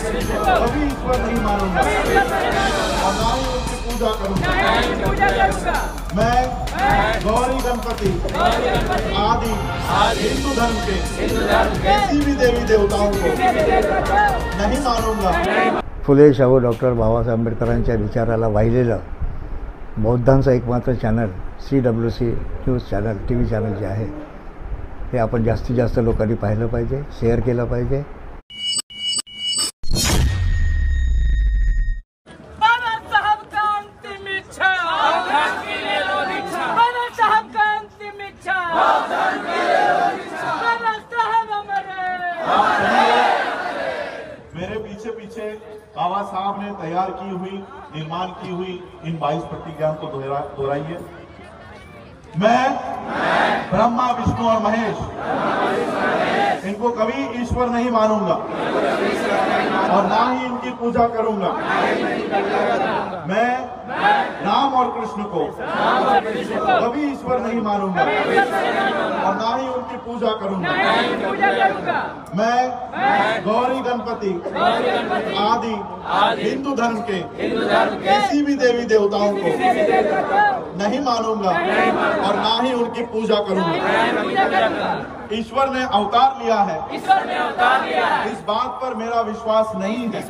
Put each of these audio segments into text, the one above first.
कभी ईश्वर नहीं मानूंगा और ना ही उनकी पूजा करूंगा। मैं गौरी गणपति आदि हिंदू धर्म के किसी भी देवी देवताओं को नहीं मानूंगा। फुले शाहू डॉक्टर बाबासाहेब आंबेडकरांच्या विचाराला वाहिलेलं बौद्धांचं एकमात्र channel CWC news channel TV channel जे आहे ते आपण जास्तीत जास्त लोकांनी पाहिलं पाहिजे, शेअर केलं पाहिजे। मेरे पीछे पीछे बाबा साहब ने तैयार की हुई, निर्माण की हुई इन 22 प्रतिज्ञाओं को दोहराइए। मैं ब्रह्मा विष्णु और महेश इनको कभी ईश्वर नहीं मानूंगा और ना ही इनकी पूजा करूंगा। मैं राम और कृष्ण को कभी ईश्वर नहीं मानूंगा और ना ही उनकी पूजा करूंगा। मैं गौरी गणपति आदि हिंदू धर्म के किसी भी देवी देवताओं को नहीं मानूंगा और ना ही उनकी पूजा करूंगा। ईश्वर ने अवतार लिया है, इस बात पर मेरा विश्वास नहीं है।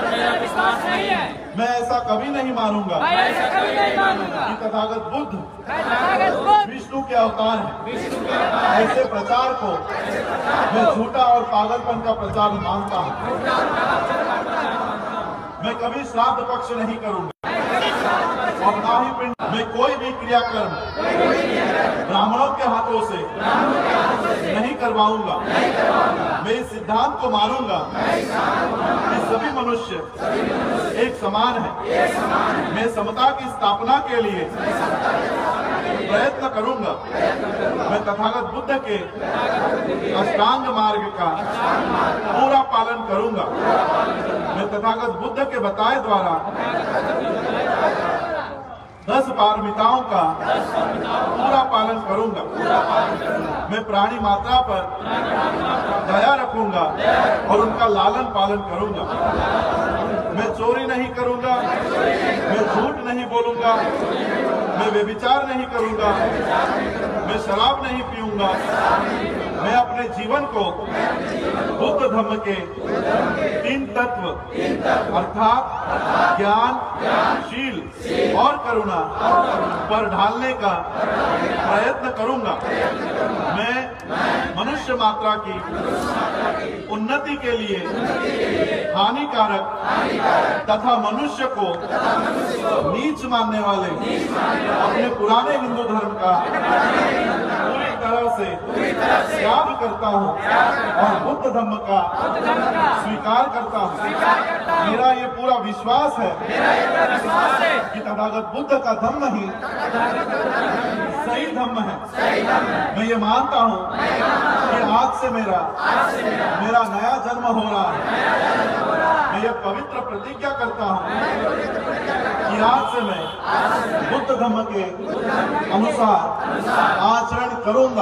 मैं ऐसा कभी नहीं मानूंगा कि तथागत बुद्ध विष्णु के अवतार हैं। ऐसे प्रचार को मैं झूठा और पागलपन का प्रचार मानता हूँ। मैं कभी श्राद्ध पक्ष नहीं करूंगा और ना ही पिंड में कोई भी क्रियाकर्म ब्राह्मणों के हाथों से नहीं करवाऊंगा। मैं इस सिद्धांत को मानूंगा कि सभी मनुष्य एक समान है। मैं समता की स्थापना के लिए प्रयत्न करूंगा। मैं तथागत बुद्ध के अष्टांग मार्ग का पूरा पालन करूंगा। मैं तथागत बुद्ध के बताए द्वारा 10 पारमिताओं का पूरा पालन करूंगा। मैं प्राणी मात्रा पर दया रखूंगा और उनका लालन पालन करूंगा। मैं चोरी नहीं करूंगा, मैं झूठ नहीं बोलूंगा, मैं व्यभिचार नहीं करूंगा, मैं शराब नहीं पीऊंगा। मैं अपने जीवन को बुद्ध धर्म के 3 तत्व अर्थात ज्ञान, शील और करुणा पर ढालने का प्रयत्न करूंगा। मैं मनुष्य मात्रा की उन्नति के लिए हानिकारक तथा मनुष्य को नीच मानने वाले अपने पुराने हिंदू धर्म का पूरी तरह से त्याग करता हूँ और बुद्ध धर्म का स्वीकार करता हूँ। मेरा ये पूरा विश्वास है कि तथागत बुद्ध का धम्म ही सही धम्म है। मैं ये मानता हूँ कि आज से मेरा नया जन्म हो रहा है। मैं ये पवित्र प्रतिज्ञा करता हूँ कि आज से मैं बुद्ध धम्म के अनुसार आचरण करूंगा।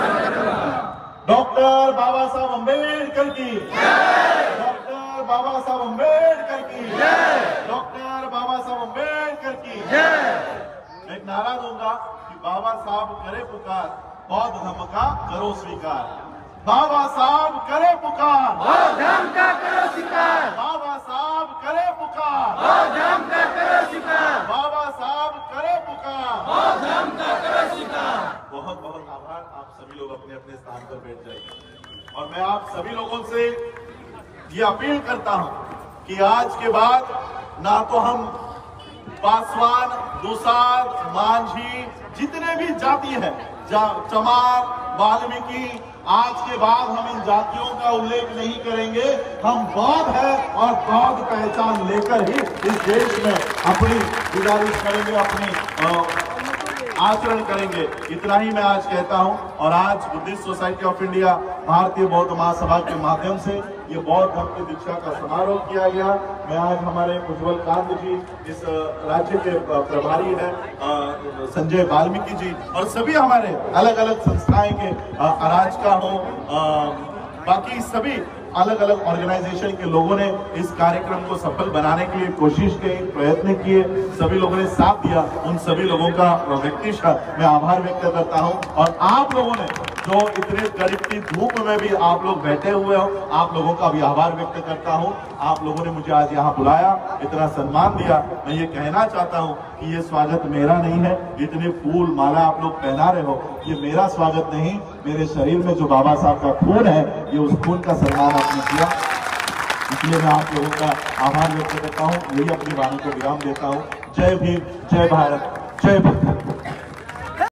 डॉक्टर बाबा साहब अम्बेडकर की, डॉक्टर बाबा साहब अम्बेडकर की, डॉक्टर बाबा साहब अम्बेडकर की। मैं एक नारा दूंगा कि बाबा साहब करे पुकार, बौद्ध धर्म का करो स्वीकार। बाबा साहब करे पुकार, बौद्ध धर्म का करो स्वीकार। बाबा साहब करे पुकार, बौद्ध धर्म का करो स्वीकार। बाबा साहब करे पुकार, बौद्ध धर्म का करो स्वीकार। बहुत बहुत आभार। आप सभी लोग अपने अपने स्थान पर बैठ जाइए और मैं आप सभी लोगों से ये अपील करता हूं कि आज के बाद ना तो हम पासवान, दुसाध, मांझी, जितने भी जाति है, चमार, वाल्मीकि, आज के बाद हम इन जातियों का उल्लेख नहीं करेंगे। हम बौद्ध है और बौद्ध पहचान लेकर ही इस देश में अपनी गुजारिश करेंगे, अपनी आचरण करेंगे। इतना ही मैं आज कहता हूं। और आज बुद्धिस्ट सोसाइटी ऑफ इंडिया भारतीय बौद्ध महासभा के माध्यम से ये बौद्ध धर्म की दीक्षा का समारोह किया गया। मैं आज हमारे उज्जवल कांत जी, इस राज्य के प्रभारी हैं, संजय वाल्मीकि जी और सभी हमारे अलग अलग संस्थाएं के अराजका हो, बाकी सभी अलग अलग ऑर्गेनाइजेशन के लोगों ने इस कार्यक्रम को सफल बनाने के लिए कोशिश की, प्रयत्न किए, सभी लोगों ने साथ दिया। उन सभी लोगों का व्यक्तिशः मैं आभार व्यक्त करता हूं। और आप लोगों ने जो इतने कड़कती धूप में भी आप लोग बैठे हुए हो, आप लोगों का भी आभार व्यक्त करता हूं। आप लोगों ने मुझे आज यहाँ बुलाया, इतना सम्मान दिया। मैं ये कहना चाहता हूं कि ये स्वागत मेरा नहीं है। इतने फूल माला आप लोग पहना रहे हो, ये मेरा स्वागत नहीं, मेरे शरीर में जो बाबा साहब का खून है, ये उस खून का सम्मान आपने किया। इसलिए मैं आप लोगों का आभार व्यक्त करता हूँ। यही अपनी वाणी को विराम देता हूँ। जय भीम, जय भारत, जय भारत।